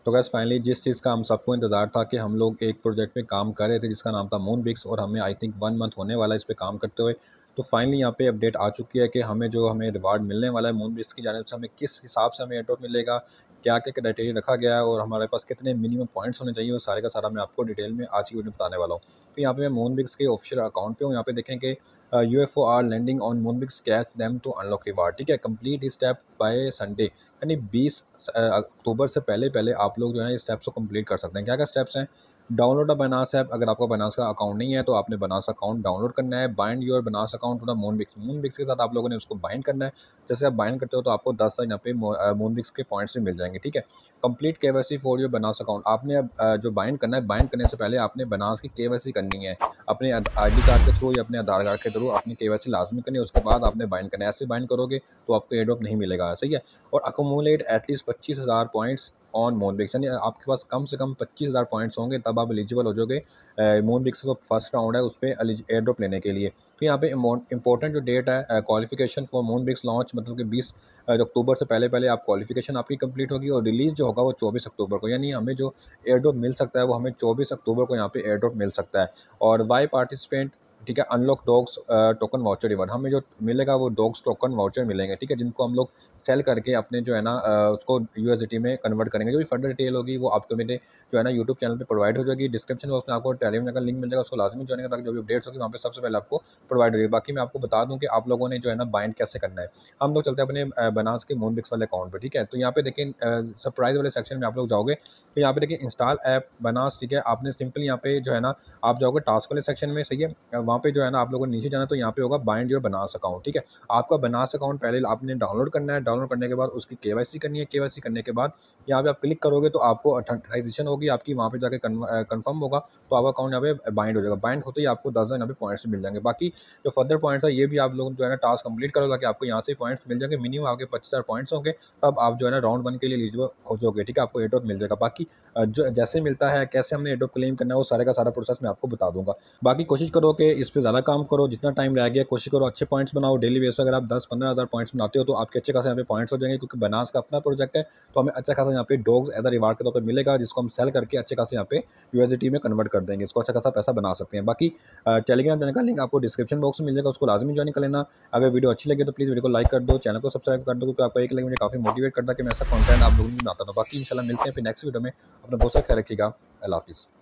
तो gas finally जिस चीज़ का हम सबको इंतज़ार था कि हम लोग एक प्रोजेक्ट पे काम कर रहे थे जिसका नाम था मूनबिक्स, और हमें आई थिंक 1 मंथ होने वाला है इस पे काम करते हुए। तो फाइनली यहाँ पे अपडेट आ चुकी है कि हमें रिवार्ड मिलने वाला है मूनबिक्स की जानिब से। हमें किस हिसाब से हमें एयरड्रॉप मिलेगा, क्या क्या क्राइटेरिया रखा गया है और हमारे पास कितने मिनिमम पॉइंट्स होने चाहिए, वो सारे का सारा मैं आपको डिटेल में आज की वीडियो में बताने वाला हूँ। तो यहाँ पे मैं मूनबिक्स के ऑफिशियल अकाउंट पे हूँ। यहाँ पे देखें कि UFO are landing on Moonbix, catch them to unlock reward. ठीक है, complete this step by Sunday, यानी 20 अक्टूबर से पहले पहले आप लोग जो है इस स्टेप्स को कंप्लीट कर सकते हैं। क्या क्या स्टेप्स हैं? Download a Binance app. अगर आपका बनास का अकाउंट नहीं है तो आपने बनास अकाउंट डाउनलोड करना है। Bind your Binance account to the Moonbix. Moonbix के साथ आप लोगों ने उसको बाइंड करना है। जैसे आप बाइंड करते हो तो आपको 10 यहाँ पे मूनबिक्स के पॉइंट्स भी मिल जाएंगे। ठीक है, complete KYC for your Binance account. आपने अब जो बाइंड करना है, बाइंड करने से पहले आपने बनास की केवाईसी करनी है। अपने ID कार्ड के थ्रू या अपने आधार कार्ड के थ्रू अपनी केवाईसी लाजमी करनी है, उसके बाद आपने बाइंड करना है। ऐसे बाइंड करोगे तो आपको एयरड्रॉप नहीं मिलेगा। सही है। और accumulate at least 25,000 points on Moonbix, यानी आपके पास कम से कम 25,000 पॉइंट्स होंगे तब आप एलिजिबल हो जाओगे मूनबिक्स का फर्स्ट राउंड है उस पर एयरड्रॉप लेने के लिए। तो यहाँ पे इंपॉर्टेंट जो डेट है क्वालिफिकेशन फॉर मूनबिक्स लॉन्च, मतलब कि 20 अक्टूबर से पहले पहले आप क्वालिफिकेशन आपकी कंप्लीट होगी, और रिलीज जो होगा वो 24 अक्टूबर को। यानी हमें जो एयरड्रॉप मिल सकता है वो हमें 24 अक्टूबर को यहाँ पे एयरड्रॉप मिल सकता है। और वाई पार्टिसिपेंट, ठीक है, unlock dogs token voucher reward. हमें जो मिलेगा वो डॉग्स टोकन वाउचर मिलेंगे। ठीक है, जिनको हम लोग सेल करके अपने जो है ना उसको USDT में कन्वर्ट करेंगे। जो भी फर्दर डिटेल होगी वो आपको मेरे जो है ना यूट्यूब चैनल पे प्रोवाइड हो जाएगी। डिस्क्रिप्शन बॉक्स में आपको टेलीग्राम का लिंक मिल जाएगा, उसको लाजमी ज्वाइन करें ताकि जो भी अपडेट्स होगी वहाँ पे सबसे पहले आपको प्रोवाइड होगी। बाकी मैं आपको बता दूँ कि आप लोगों ने जो है ना बाइंड कैसे करना है। हम लोग चलते हैं अपने बनास के मूनबिक्स वाले अकाउंट पर। ठीक है, तो यहाँ पे देखें सरप्राइज वाले सेक्शन में आप लोग जाओगे तो यहाँ पे देखिए इंस्टॉल ऐप बनास। ठीक है, आपने सिंपल यहाँ पे जो है ना आप जाओगे टास्क वाले सेक्शन में। सही है, वहाँ पे जो है ना आप लोगों को नीचे जाना तो यहाँ पे होगा बाइंड योर बनास अकाउंट। ठीक है, आपका बनास अकाउंट पहले आपने डाउनलोड करना है। डाउनलोड करने के बाद उसकी केवाईसी करनी है। केवाईसी करने के बाद यहाँ पे आप क्लिक करोगे तो आपको ऑथेंटिकेशन होगी आपकी, वहाँ पे जाके कंफर्म होगा तो आपका अकाउंट यहाँ पे बाइंड हो जाएगा। बाइंड होते ही आपको 10 यहाँ पे पॉइंट्स मिल जाएंगे। बाकी जो फर्दर पॉइंट्स है ये भी आप लोग जो है ना टास्क कंप्लीट करो ताकि आपको यहाँ से पॉइंट्स मिल जाएंगे। मिनिमम आपके 25,000 पॉइंट्स होंगे तब आप जो है ना राउंड 1 के लिए एलिजिबल हो जाओगे। ठीक है, आपको एयरड्रॉप मिल जाएगा। बाकी जो जैसे मिलता है, कैसे हमने एयरड्रॉप क्लेम करना है, वो सारे का सारा प्रोसेस मैं आपको बता दूंगा। बाकी कोशिश करो कि इस पे ज़्यादा काम करो, जितना टाइम रह गया कोशिश करो अच्छे पॉइंट्स बनाओ। डेली बेस पर अगर आप 10-15 हज़ार पॉइंट्स बनाते हो तो आपके अच्छे खासे यहाँ पे पॉइंट्स हो जाएंगे, क्योंकि बनास का अपना प्रोजेक्ट है। तो हमें अच्छा खासा यहाँ पे डॉग्स एज अ रिवार्ड के तौर पर मिलेगा, जिसको हम सेल करके अच्छे खासे यहाँ पे USDT में कन्वर्ट कर देंगे। इसको अच्छा खासा पैसा बना सकते हैं। बाकी टेलीग्राम चैनल का लिंक आपको डिस्क्रिप्शन बॉक्स में मिल जाएगा, उसको लाजमी ज्वाइन कर लेना। अगर वीडियो अच्छी लगे तो प्लीज़ वीडियो को लाइक कर दो, चैनल को सब्सक्राइब कर दो, क्योंकि आपका एक लाइक मुझे काफ़ी मोटिवेट करता है कि मैं ऐसा कंटेंट आप लोगों को बनाता हूँ। बाकी इंशाल्लाह मिलते हैं फिर नेक्स्ट वीडियो में। अपना बहुत सा ख्याल रखिएगा। अल्लाह हाफिज़।